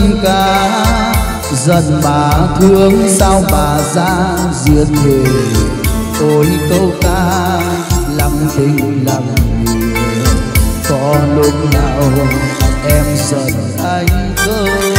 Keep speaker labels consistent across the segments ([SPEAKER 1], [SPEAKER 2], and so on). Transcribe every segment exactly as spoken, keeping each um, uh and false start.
[SPEAKER 1] ca, giận mà thương sao mà ra giết thề. Ôi câu ca lặng tình lặng người, có lúc nào em giận anh không?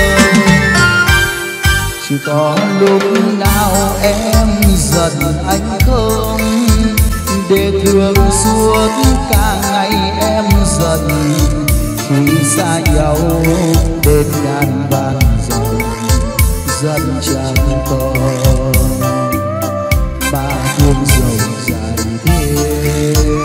[SPEAKER 1] Chỉ có lúc nào em giận anh không? Để thương suốt cả ngày em giận, khi xa nhau đến ngàn vạn dặm, giận chẳng còn mà thương dòng dài thêm.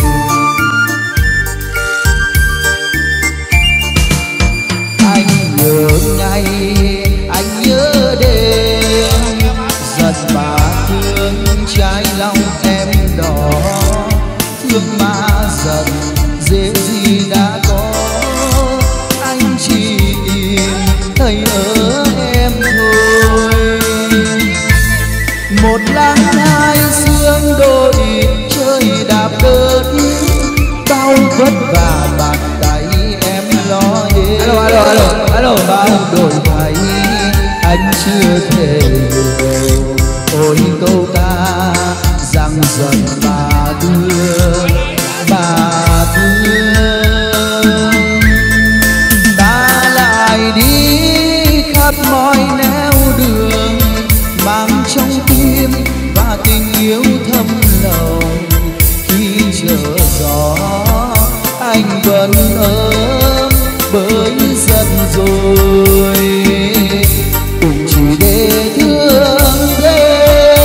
[SPEAKER 1] Anh nhớ ngày, anh nhớ đêm, giận mà thương trái lòng em đỏ. Thương mà giận dễ gì đã có, anh chỉ tìm thấy ở em thôi. Một láng hai sương đôi chơi đạp đơn, bao vất vả bàn tay em lo hết. Alo alo alo alo, bao đổi thay anh chưa thể hiểu. Ôi câu ca rằng giận mà thương, mà thương ta lại đi khắp mọi nẻo đường, mang trong tim và tình yêu thâm lòng. Khi chờ gió anh vẫn ấm bởi giận rồi, cũng chỉ để thương thêm.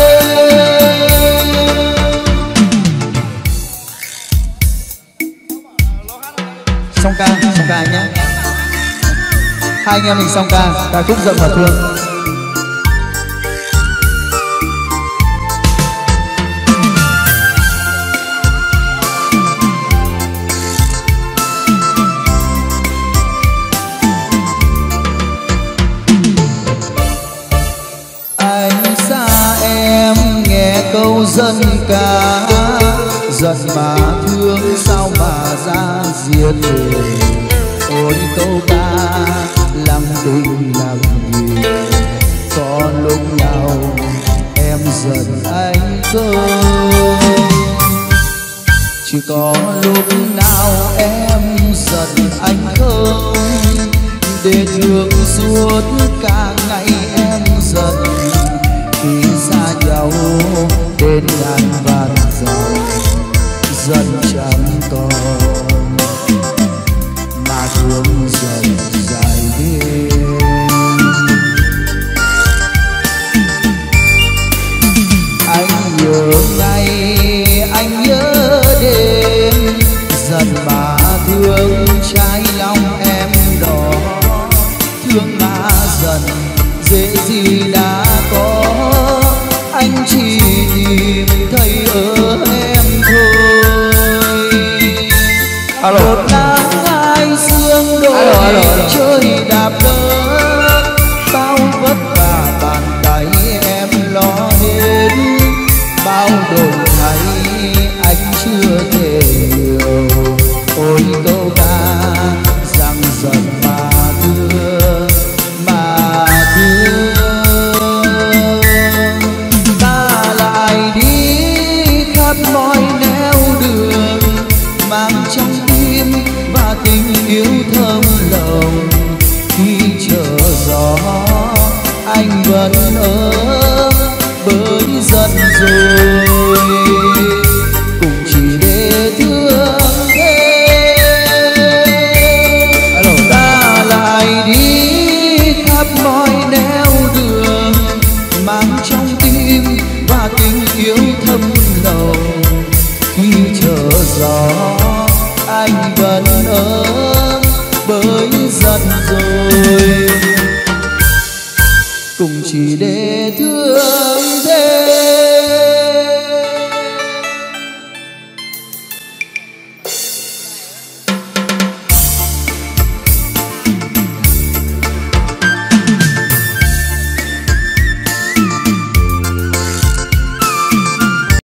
[SPEAKER 1] Song ca, song ca nhé. Hai anh em mình song ca, ca khúc giận và thương. Anh xa em nghe câu dân ca, giận mà thương sao mà ra giết người. Ôi câu ca lặng tình lặng người, có lúc nào em giận anh không? Chỉ có lúc nào em giận anh không? Để thương suốt cả ngày em giận, khi xa nhau đến ngàn vạn dặm, giận chẳng còn mà thương dần dài đêm. Anh nhớ ngày, anh nhớ đêm, giận mà thương trái lòng em đỏ. Thương mà giận dễ gì đã có, anh chỉ tìm thấy ở em thôi. Alo. Một nắng hai sương đôi chơi đạp đơn, bao vất vả bàn tay em lo hết. Bao đổi thay anh chưa thể hiểu. Ôi câu ca rằng giận mà thương, mà thương ta lại đi khắp mọi nẻo đường, mang trong tim và tình yêu thơm lòng. Khi chờ gió anh vẫn ấm bởi giận rồi, cũng chỉ để thương thêm. Ta lại đi khắp mọi nẻo đường, mang trong tim và tình yêu thâm lòng. Khi chờ gió anh vẫn ấm bởi giận rồi, cùng chỉ để